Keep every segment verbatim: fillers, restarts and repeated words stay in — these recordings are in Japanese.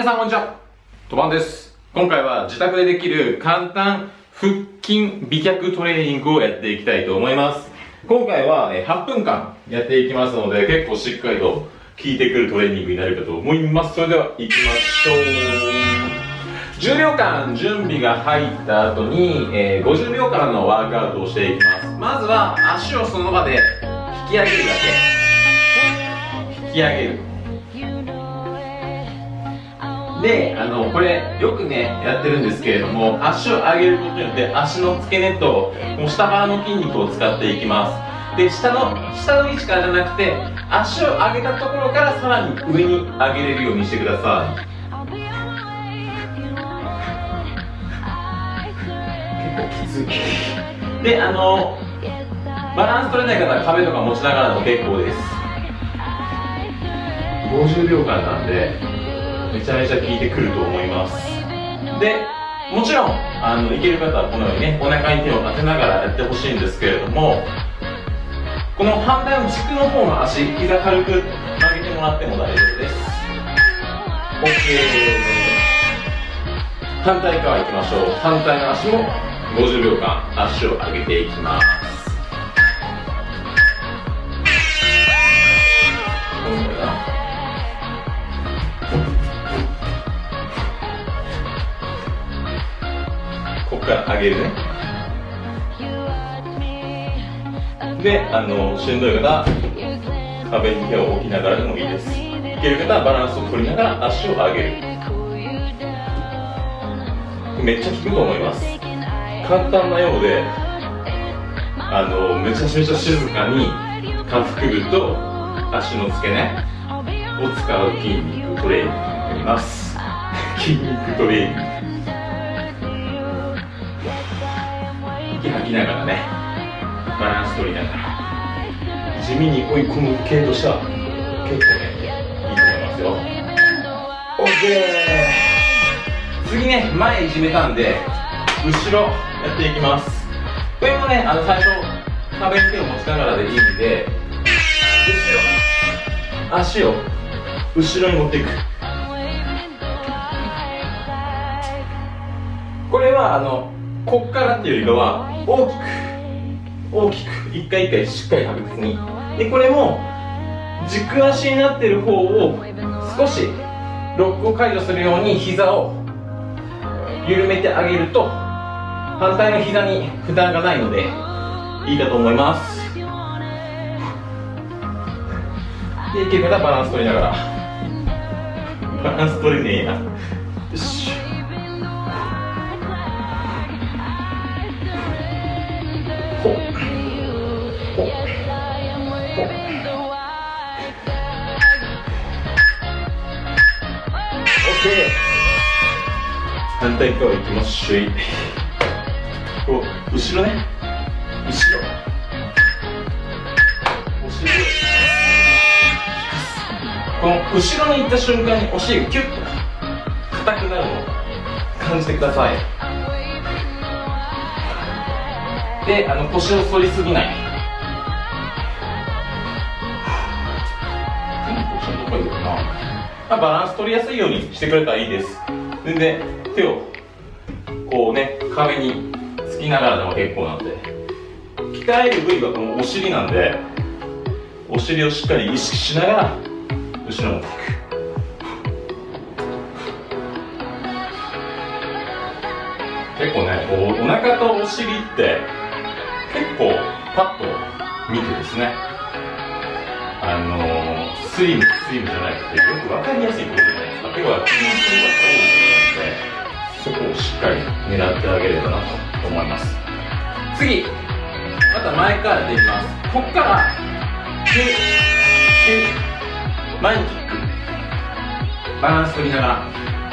皆さんこんにちは、とばんです。今回は自宅でできる簡単腹筋美脚トレーニングをやっていきたいと思います。今回ははっぷんかんやっていきますので、結構しっかりと効いてくるトレーニングになるかと思います。それでは行きましょう。じゅうびょうかん準備が入った後に、えー、ごじゅうびょうかんのワークアウトをしていきます。まずは足をその場で引き上げるだけ。引き上げる。で、あの、これ、よくね、やってるんですけれども、足を上げることによって、足の付け根と、もう下腹の筋肉を使っていきます。で、下の、下の位置からじゃなくて、足を上げたところからさらに上に上げれるようにしてください。結構きつい。で、あの、バランス取れない方は壁とか持ちながらでも結構です。ごじゅうびょうかんなんで、めちゃめちゃ効いてくると思います。で、もちろんあのいける方はこのようにね、お腹に手を当てながらやってほしいんですけれども、この反対の軸の方の足、膝軽く曲げてもらっても大丈夫です。 OK。 反対側行きましょう。反対の足もごじゅうびょうかん足を上げていきます。ここから上げるね。で、あのしんどい方は壁に手を置きながらでもいいです。いける方はバランスを取りながら足を上げる。めっちゃ効くと思います。簡単なようで、あのめちゃめちゃ静かに下腹部と足の付け根を使う筋肉トレーニングになります。筋肉トレーニング。息吐きながらね、バランス取りながら地味に追い込む系としては結構ね、いいと思いますよ。 OK。 次ね、前いじめたんで後ろやっていきます。これもね、あの最初壁に手を持ちながらでいいんで、後ろ足を後ろに持っていく。これはあのこっからっていうよりかは大きく大きく一回一回しっかり確実に。で、これも軸足になっている方を少しロックを解除するように膝を緩めてあげると反対の膝に負担がないのでいいかと思います。で、いける方はバランス取りながら。バランス取れねえな。よし。ほっほっほっ。OK。反対側行きましょう。こう後ろね、後ろお尻を、この後ろに行った瞬間にお尻がキュッと硬くなるのを感じてください。で、あの腰を反りすぎない。腰のところいるかな。まあ、バランス取りやすいようにしてくれたらいいです。全然手をこうね、壁につきながらでも結構なんで、鍛える部位はこのお尻なんで、お尻をしっかり意識しながら後ろに持っていく。結構ね、こうお腹とお尻って結構パッと見てですね、あのー、スリムスリムじゃなくてよく分かりやすいことじゃないですか。結構は筋肉が多いので、そこをしっかり狙ってあげればなと思います。次、また前からやっていきます。ここからキュッキュッ前にキック、バランス取りながら、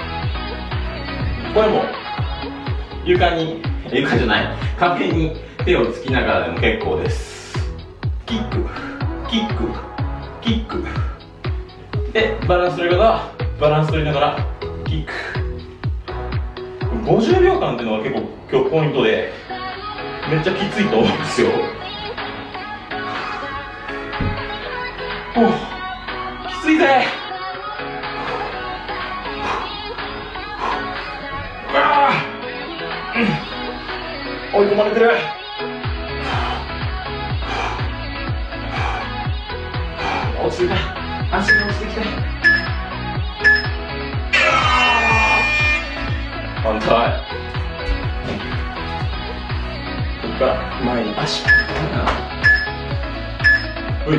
これも床に、床じゃない、壁に手をつきながらでも結構です。キックキックキックで、バランス取り方はバランス取りながらキック。ごじゅうびょうかんっていうのは結構今日ポイントでめっちゃきついと思うんですよ。おきついぜ。 追い込まれてる。落ちてきた。足が落ちてきた。反対。ここから前に足。うい。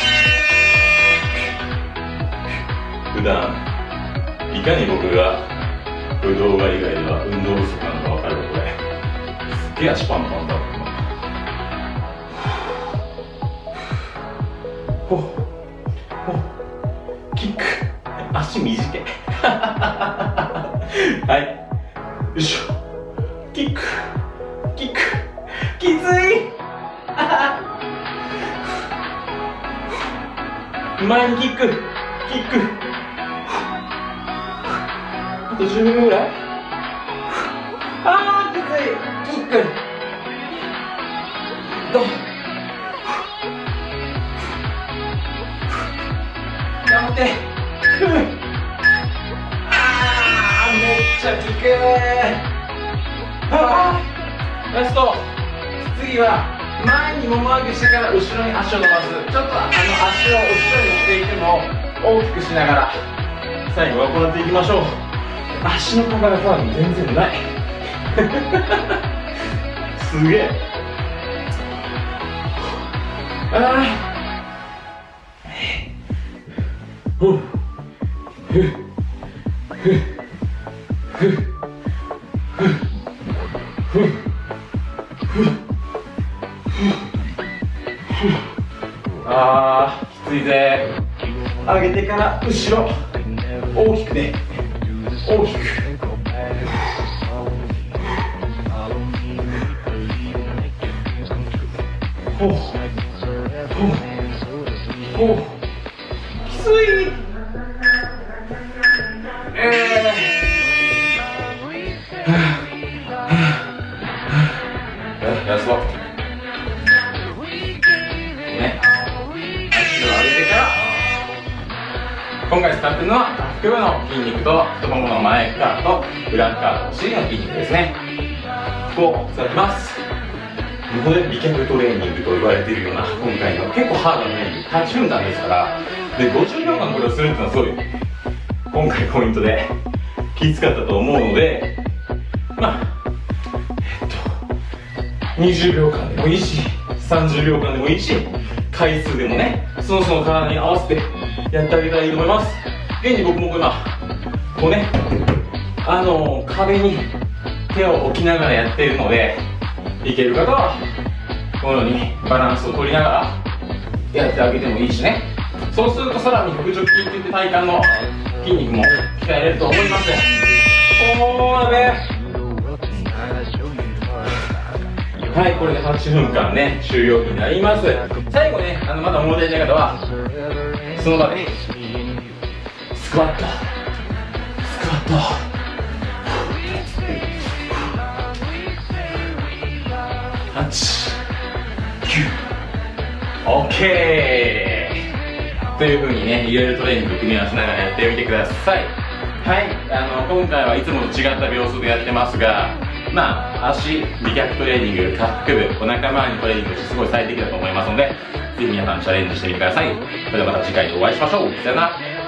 普段いかに僕がこれ動画以外では運動不足なのか分かる。これすっげえ足パンパンだ。ほほキック、足短い。はい、よいしょ。キックキック、きつい。前にキックキック、あとじゅうびょうぐらい。あーきつい。キックドン。頑張って。あーめっちゃ効く。あーラスト。次は前にもも上げしてから後ろに足を伸ばす。ちょっとあの足を後ろにしていても大きくしながら最後は行っていきましょう。足の幅が多分全然ない。すげえ。ああ。ふっふっふっふっふっふっあーきついぜ。上げてから後ろ大きくね、大きく。ほうほうほう、きつい。えー、ラストね、足を上げてから今回使ってるのは下腹部の筋肉と太ももの前側と裏側のお尻の筋肉ですね。ここを使ってます。ここで美脚トレーニングと言われているような今回の結構ハードなトレーニングはちふんかんですから、でごじゅうびょうかんこれをするっていうのはすごい今回ポイントできつかったと思うので、まあえっとにじゅうびょうかんでもいいしさんじゅうびょうかんでもいいし、回数でもねその人の体に合わせてやってあげたらいいと思います。現に僕も今こうね、あの壁に手を置きながらやっているので、いける方はこのようにバランスを取りながらやってあげてもいいしね。そうするとさらに腹直筋っていって体幹の筋肉も鍛えれると思います。おーね。はい、これではちふんかんね終了になります。最後ね、あのまだ物足りない方はその場でスクワットスクワットはち、きゅう、オッケーという風にね、いろいろトレーニング組み合わせながらやってみてください。はい、あの今回はいつもと違った秒数でやってますが、まあ足美脚トレーニング、下腹部、お腹周りのトレーニングとしてすごい最適だと思いますので、ぜひ皆さんチャレンジしてみてください。それではまた次回でお会いしましょう。さよなら。